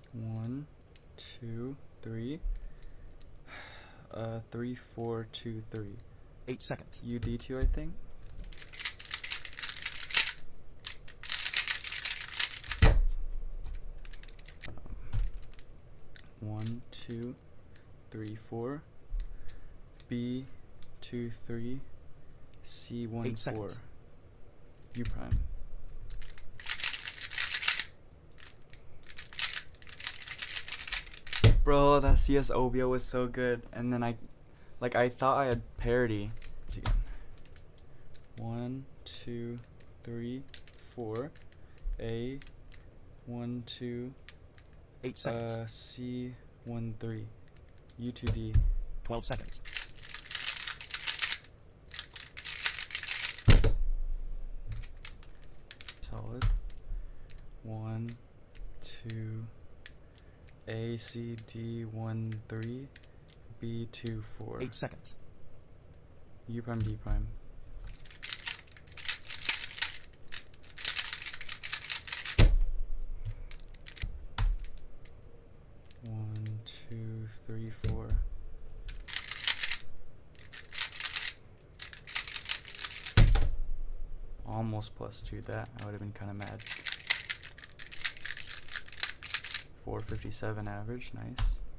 1, 2, 3. 3, 4, 2, 3. 8 seconds. UD2, I think. One, 2, 3, 4. B, 2, 3. C, 1, 4. Seconds. U prime. Bro, that CS OBO was so good. And then I thought I had parity. Let's see again. 1, 2, 3, 4. A, 1, 2. 8 seconds. C, 1, 3. U2D. 12 seconds. Solid. 1, 2. A, C, D, 1, 3. B, 2, 4. 8 seconds. U prime, D prime. One, 2, 3, 4. Almost +2 that. I would have been kind of mad. 457 average, nice.